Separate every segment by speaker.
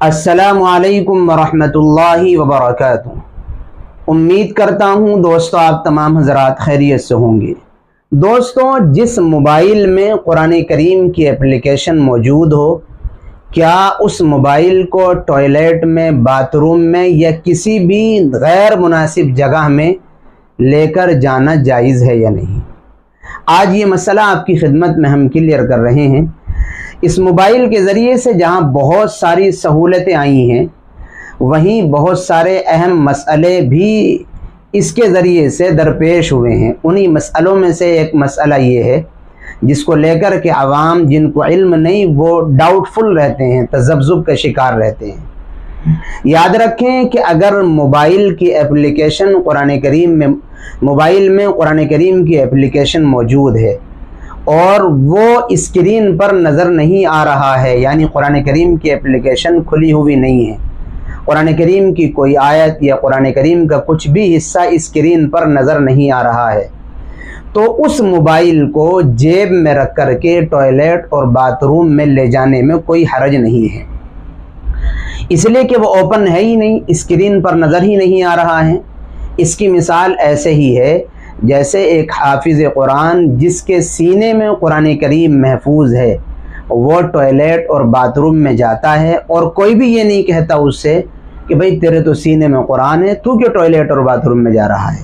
Speaker 1: अस्सलामु अलैकुम वरहमतुल्लाहि वबरकातुहू। उम्मीद करता हूँ दोस्तों आप तमाम हज़रात खैरियत से होंगे। दोस्तों, जिस मोबाइल में कुरान करीम की एप्लीकेशन मौजूद हो, क्या उस मोबाइल को टॉयलेट में, बाथरूम में या किसी भी गैर मुनासिब जगह में लेकर जाना जायज़ है या नहीं? आज ये मसला आपकी खिदमत में हम क्लियर कर रहे हैं। इस मोबाइल के ज़रिए से जहाँ बहुत सारी सहूलतें आई हैं, वहीं बहुत सारे अहम मसले भी इसके ज़रिए से दरपेश हुए हैं। उन्हीं मसलों में से एक मसला ये है जिसको लेकर के आवाम, जिनको इल्म नहीं, वो डाउटफुल रहते हैं, तज़ब्ज़ुब का शिकार रहते हैं। याद रखें कि अगर मोबाइल की एप्लीकेशन कुरान करीम में, मोबाइल में कुरान करीम की एप्लीकेशन मौजूद है और वो स्क्रीन पर नज़र नहीं आ रहा है, यानी कुरान करीम की एप्लीकेशन खुली हुई नहीं है, कुरान करीम की कोई आयत या कुरान करीम का कुछ भी हिस्सा स्क्रीन पर नज़र नहीं आ रहा है, तो उस मोबाइल को जेब में रख कर के टॉयलेट और बाथरूम में ले जाने में कोई हर्ज नहीं है, इसलिए कि वो ओपन है ही नहीं, स्क्रीन पर नज़र ही नहीं आ रहा है। इसकी मिसाल ऐसे ही है जैसे एक हाफिज़ कुरान जिसके सीने में कुरान करीम महफूज है, वो टॉयलेट और बाथरूम में जाता है और कोई भी ये नहीं कहता उससे कि भाई तेरे तो सीने में कुरान है, तू क्यों टॉयलेट और बाथरूम में जा रहा है।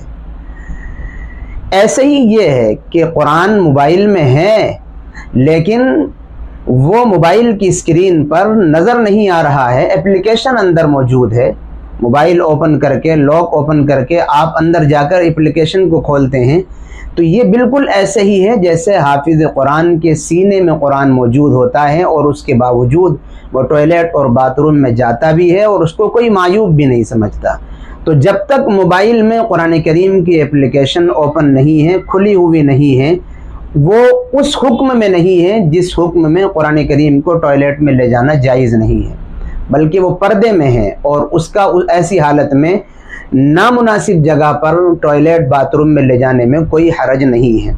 Speaker 1: ऐसे ही ये है कि कुरान मोबाइल में है लेकिन वो मोबाइल की स्क्रीन पर नज़र नहीं आ रहा है, एप्लीकेशन अंदर मौजूद है। मोबाइल ओपन करके, लॉक ओपन करके आप अंदर जाकर एप्लीकेशन को खोलते हैं, तो ये बिल्कुल ऐसे ही है जैसे हाफिज़ कुरान के सीने में कुरान मौजूद होता है और उसके बावजूद वो टॉयलेट और बाथरूम में जाता भी है और उसको कोई मायूब भी नहीं समझता। तो जब तक मोबाइल में कुरान करीम की एप्लीकेशन ओपन नहीं है, खुली हुई नहीं है, वो उस हुक्म में नहीं है जिस हुक्म में कुरान करीम को टॉयलेट में ले जाना जायज़ नहीं है, बल्कि वो पर्दे में है और उसका ऐसी हालत में नामुनासिब जगह पर टॉयलेट बाथरूम में ले जाने में कोई हरज नहीं है।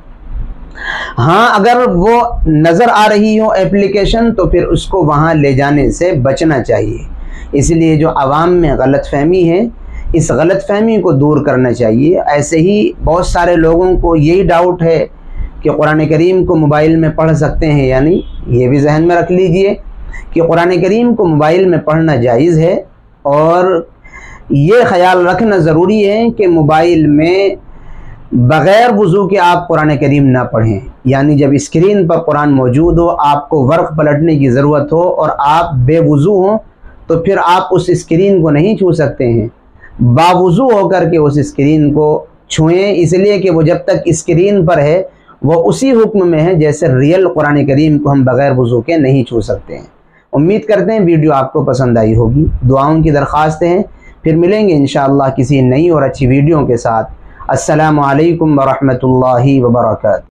Speaker 1: हाँ, अगर वो नज़र आ रही हो एप्लीकेशन तो फिर उसको वहाँ ले जाने से बचना चाहिए। इसलिए जो आवाम में गलतफहमी है, इस गलतफहमी को दूर करना चाहिए। ऐसे ही बहुत सारे लोगों को यही डाउट है कि कुरान करीम को मोबाइल में पढ़ सकते हैं या नहीं। ये भी जहन में रख लीजिए कि कुरान करीम को मोबाइल में पढ़ना जायज़ है और ये ख्याल रखना ज़रूरी है कि मोबाइल में बग़ैर वज़ू के आप कुरान करीम ना पढ़ें। यानी जब स्क्रीन पर कुरान मौजूद हो, आपको वर्क़ पलटने की ज़रूरत हो और आप बेवज़ू हों, तो फिर आप उस स्क्रीन को नहीं छू सकते हैं। बावज़ू होकर के उस स्क्रीन को छुएं, इसलिए कि वो जब तक स्क्रीन पर है वो उसी हुक्म में है जैसे रियल कुरान करीम को हम बग़ैर वज़ू के नहीं छू सकते हैं। उम्मीद करते हैं वीडियो आपको पसंद आई होगी। दुआओं की दरख्वास्त हैं। फिर मिलेंगे इंशाअल्लाह किसी नई और अच्छी वीडियो के साथ। अस्सलामु अलैकुम वरहमतुल्लाहि वबरकातुहू।